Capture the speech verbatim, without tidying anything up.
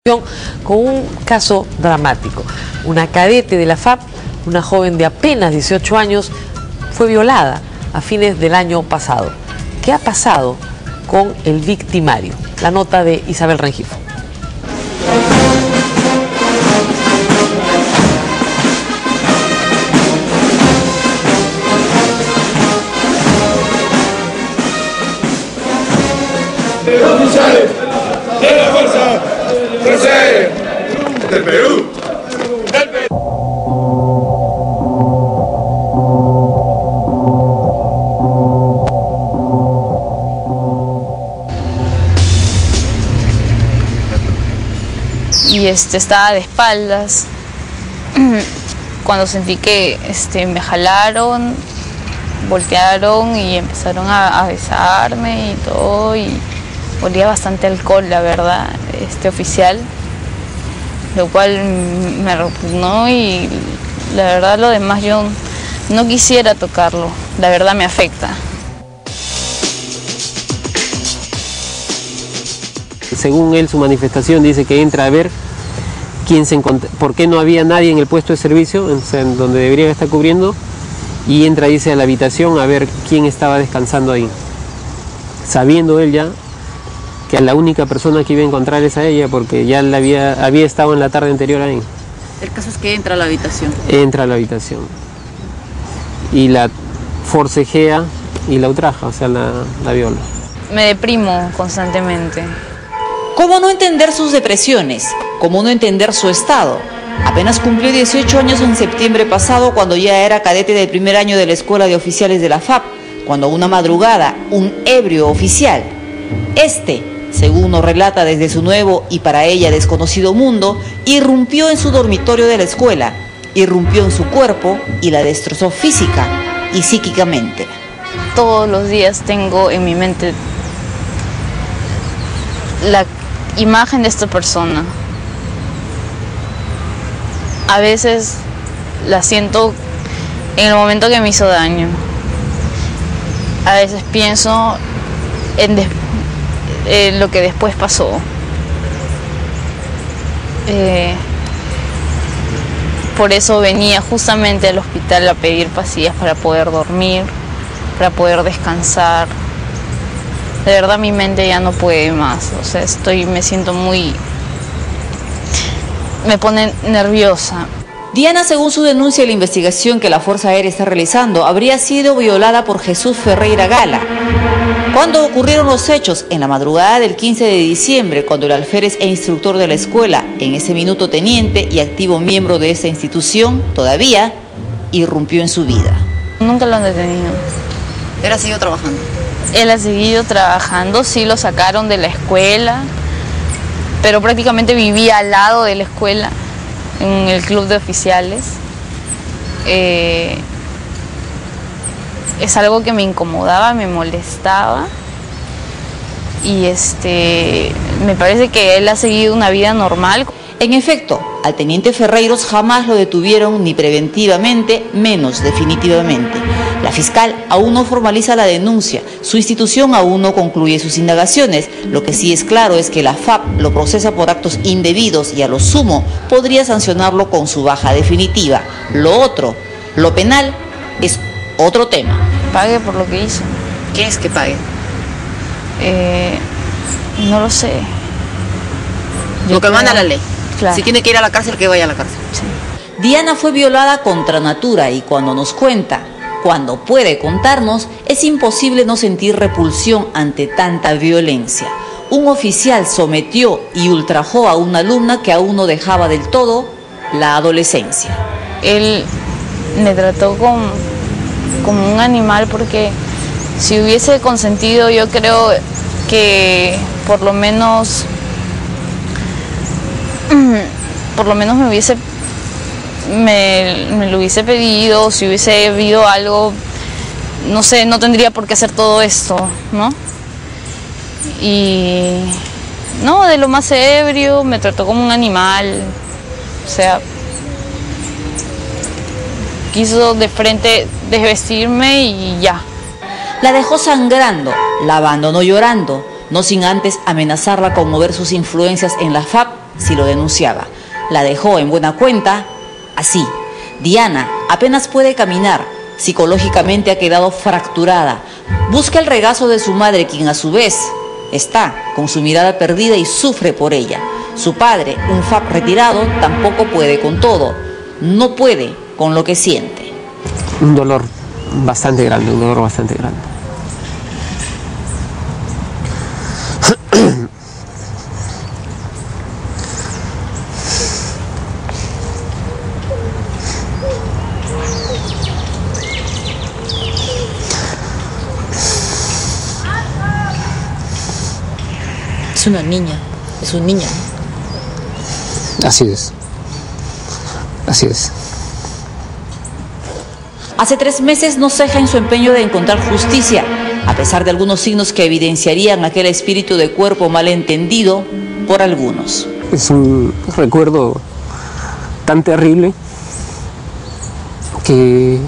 Con un caso dramático. Una cadete de la F A P, una joven de apenas dieciocho años, fue violada a fines del año pasado. ¿Qué ha pasado con el victimario? La nota de Isabel Rengifo. Oficiales de la fuerza procede del Perú. Del Perú. Y este, estaba de espaldas cuando sentí que este, me jalaron, voltearon y empezaron a, a besarme y todo, y olía bastante alcohol, la verdad, este oficial, lo cual me repugnó, y la verdad lo demás yo no quisiera tocarlo, la verdad me afecta. Según él, su manifestación dice que entra a ver quién se encontró, por qué no había nadie en el puesto de servicio, en, en donde deberían estar cubriendo, y entra, dice, a la habitación a ver quién estaba descansando ahí, sabiendo él ya que la única persona que iba a encontrar es a ella, porque ya la había, había estado en la tarde anterior ahí. El caso es que entra a la habitación. Entra a la habitación y la forcejea y la ultraja, o sea, la, la viola. Me deprimo constantemente. ¿Cómo no entender sus depresiones? ¿Cómo no entender su estado? Apenas cumplió dieciocho años en septiembre pasado, cuando ya era cadete del primer año de la Escuela de Oficiales de la F A P, cuando una madrugada un ebrio oficial, este, según nos relata desde su nuevo y para ella desconocido mundo, irrumpió en su dormitorio de la escuela, irrumpió en su cuerpo y la destrozó física y psíquicamente. Todos los días tengo en mi mente la imagen de esta persona. A veces la siento en el momento que me hizo daño. A veces pienso en, en lo que después pasó. Eh, por eso venía justamente al hospital a pedir pastillas para poder dormir, para poder descansar. De verdad mi mente ya no puede más, o sea, estoy, me siento muy, me pone nerviosa. Diana, según su denuncia y la investigación que la Fuerza Aérea está realizando, habría sido violada por Jesús Ferreira Gala. ¿Cuándo ocurrieron los hechos? En la madrugada del quince de diciembre, cuando el alférez e instructor de la escuela, en ese minuto teniente y activo miembro de esta institución, todavía, irrumpió en su vida. Nunca lo han detenido. Él ha seguido trabajando. Él ha seguido trabajando, sí lo sacaron de la escuela, pero prácticamente vivía al lado de la escuela, en el club de oficiales. Eh, es algo que me incomodaba, me molestaba, y este, me parece que él ha seguido una vida normal. En efecto, al teniente Ferreiros jamás lo detuvieron ni preventivamente, menos definitivamente. La fiscal aún no formaliza la denuncia, su institución aún no concluye sus indagaciones. Lo que sí es claro es que la F A P lo procesa por actos indebidos y a lo sumo podría sancionarlo con su baja definitiva. Lo otro, lo penal, es otro tema. Pague por lo que hizo. ¿Qué es que pague? Eh, no lo sé. Yo lo que creo... manda la ley. Claro. Si tiene que ir a la cárcel, que vaya a la cárcel. Sí. Diana fue violada contra natura y cuando nos cuenta, cuando puede contarnos, es imposible no sentir repulsión ante tanta violencia. Un oficial sometió y ultrajó a una alumna que aún no dejaba del todo la adolescencia. Él me trató como, como un animal, porque si hubiese consentido, yo creo que por lo menos por lo menos me hubiese me, me lo hubiese pedido. Si hubiese habido algo, no sé, no tendría por qué hacer todo esto, ¿no? Y no, de lo más ebrio, me trató como un animal, o sea, quiso de frente desvestirme y ya. La dejó sangrando, la abandonó llorando, no sin antes amenazarla con mover sus influencias en la F A P si lo denunciaba. La dejó en buena cuenta así. Diana apenas puede caminar, psicológicamente ha quedado fracturada. Busca el regazo de su madre, quien a su vez está con su mirada perdida y sufre por ella. Su padre, un F A P retirado, tampoco puede con todo. No puede con lo que siente. Un dolor bastante grande, un dolor bastante grande. Es una niña, es un niño. Así es. Así es. Hace tres meses no ceja en su empeño de encontrar justicia, a pesar de algunos signos que evidenciarían aquel espíritu de cuerpo malentendido por algunos. Es un recuerdo tan terrible que